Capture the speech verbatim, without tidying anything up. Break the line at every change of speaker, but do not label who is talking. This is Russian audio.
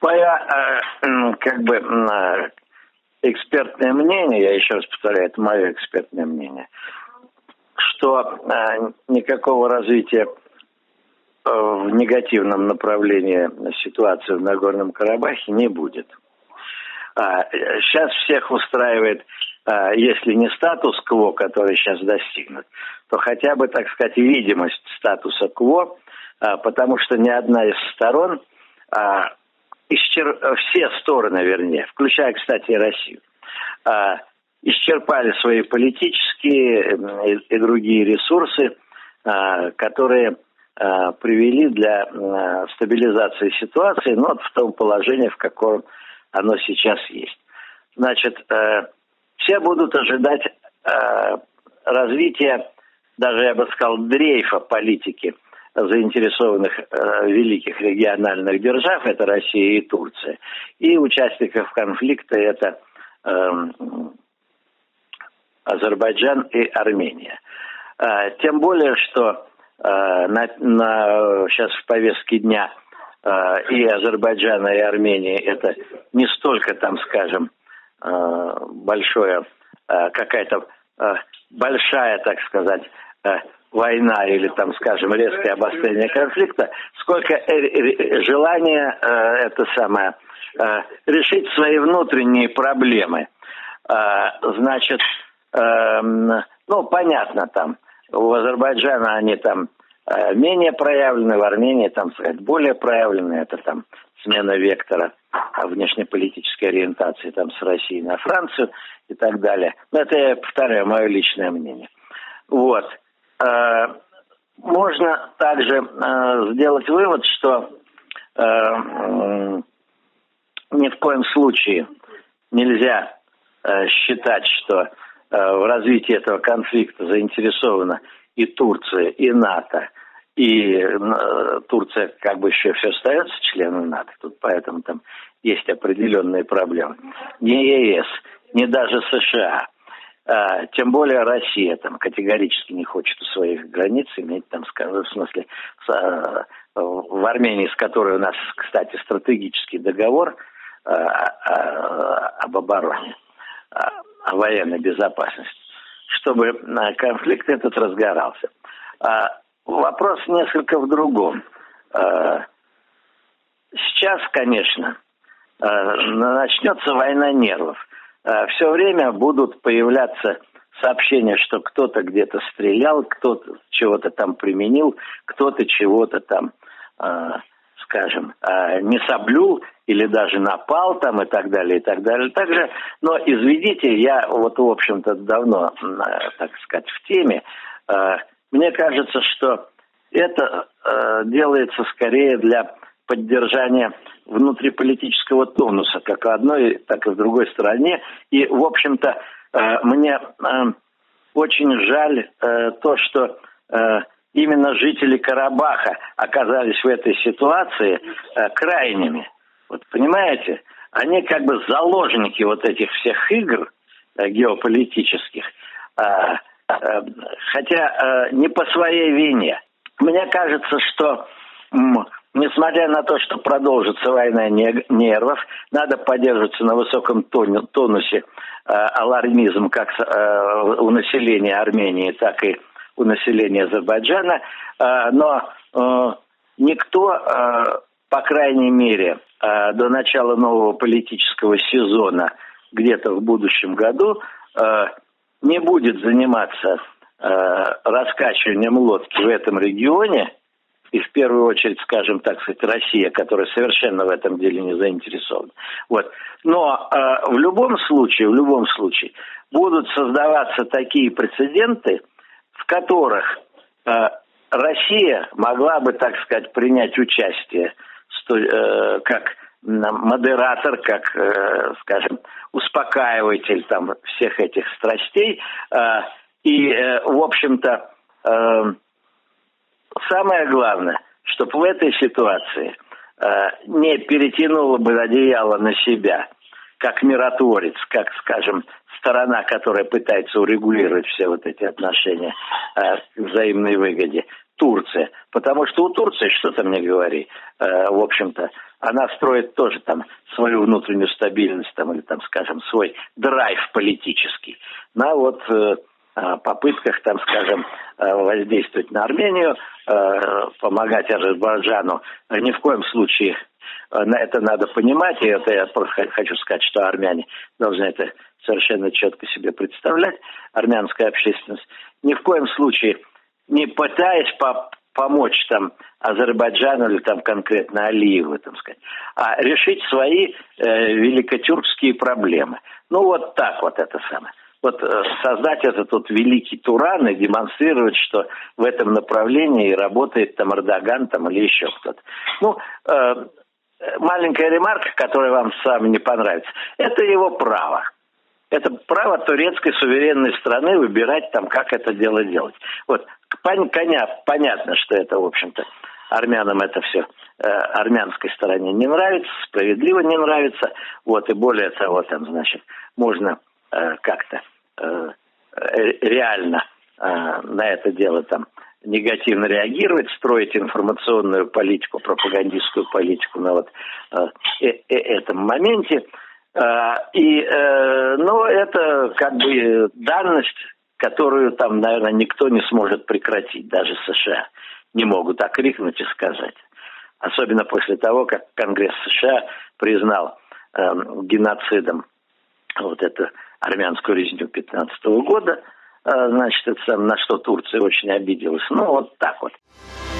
Мое, как бы, экспертное мнение, я еще раз повторяю, это мое экспертное мнение, что никакого развития в негативном направлении ситуации в Нагорном Карабахе не будет. Сейчас всех устраивает, если не статус-кво, который сейчас достигнут, то хотя бы, так сказать, видимость статуса кво, потому что ни одна из сторон, исчер... все стороны, вернее, включая, кстати, и Россию, исчерпали свои политические и другие ресурсы, которые привели для стабилизации ситуации, ну, вот в том положении, в каком оно сейчас есть. Значит, все будут ожидать развития, даже, я бы сказал, дрейфа политики заинтересованных великих региональных держав, это Россия и Турция, и участников конфликта, это Азербайджан и Армения. Тем более, что на, на, сейчас в повестке дня и Азербайджана, и Армении это не столько, там, скажем, большое, какая-то большая, так сказать, война или, там, скажем, резкое обострение конфликта, сколько желание это самое решить свои внутренние проблемы. Значит, ну, понятно, там, у Азербайджана они там менее проявлены, в Армении там, сказать, более проявлены, это там смена вектора внешнеполитической ориентации там с Россией на Францию и так далее. Но это, я повторяю, мое личное мнение. Вот. Можно также сделать вывод, что ни в коем случае нельзя считать, что в развитии этого конфликта заинтересована и Турция, и НАТО, и Турция как бы еще все остается членом НАТО, тут поэтому там есть определенные проблемы. Ни ЕС, ни даже США, а, тем более Россия там категорически не хочет у своих границ иметь там, в смысле, с, в Армении, с которой у нас, кстати, стратегический договор а, а, об обороне, а, о военной безопасности, чтобы конфликт этот разгорался. Вопрос несколько в другом. Сейчас, конечно, начнется война нервов. Все время будут появляться сообщения, что кто-то где-то стрелял, кто-то чего-то там применил, кто-то чего-то там, скажем, не соблюл или даже напал там и так далее, и так далее. Также, но извините, я вот, в общем-то, давно, так сказать, в теме. Мне кажется, что это делается скорее для поддержания внутриполитического тонуса, как в одной, так и в другой стороне. И, в общем-то, мне очень жаль то, что именно жители Карабаха оказались в этой ситуации крайними. Вот понимаете, они как бы заложники вот этих всех игр геополитических, хотя не по своей вине. Мне кажется, что несмотря на то, что продолжится война нервов, надо поддерживаться на высоком тонусе алармизм как у населения Армении, так и у населения Азербайджана, но никто, по крайней мере, до начала нового политического сезона, где-то в будущем году, не будет заниматься раскачиванием лодки в этом регионе, и в первую очередь, скажем так сказать, Россия, которая совершенно в этом деле не заинтересована. Вот. Но э, в любом случае, в любом случае, будут создаваться такие прецеденты, в которых э, Россия могла бы, так сказать, принять участие сто, э, как модератор, как, э, скажем, успокаиватель там всех этих страстей. Э, и, э, в общем-то, э, самое главное, чтобы в этой ситуации э, не перетянуло бы одеяло на себя, как миротворец, как, скажем, сторона, которая пытается урегулировать все вот эти отношения э, к взаимной выгоде, Турция. Потому что у Турции, что ты мне говори, э, в общем-то, она строит тоже там свою внутреннюю стабильность, там, или там, скажем, свой драйв политический на вот э, попытках, там, скажем, воздействовать на Армению, э, помогать Азербайджану. Ни в коем случае это надо понимать, и это я просто хочу сказать, что армяне должны это совершенно четко себе представлять, армянская общественность. Ни в коем случае не пытаясь по помочь там Азербайджану или там конкретно Алиеву, там сказать, а решить свои э, великотюркские проблемы. Ну вот так вот это самое. Вот э, создать этот вот великий Туран и демонстрировать, что в этом направлении работает там Эрдоган там, или еще кто-то. Ну, э, маленькая ремарка, которая вам с вами не понравится, это его право. Это право турецкой суверенной страны выбирать там, как это дело делать. Вот, коня, понятно, что это, в общем-то, армянам это все э, армянской стороне не нравится, справедливо не нравится. Вот, и более того, там, значит, можно э, как-то э, реально э, на это дело там негативно реагировать, строить информационную политику, пропагандистскую политику на вот э, э, э, этом моменте. И, э, ну, это как бы данность, которую там, наверное, никто не сможет прекратить, даже США не могут окрикнуть и сказать. Особенно после того, как Конгресс США признал э, геноцидом вот эту армянскую резню пятнадцатого года, э, значит, это, на что Турция очень обиделась. Ну, вот так вот.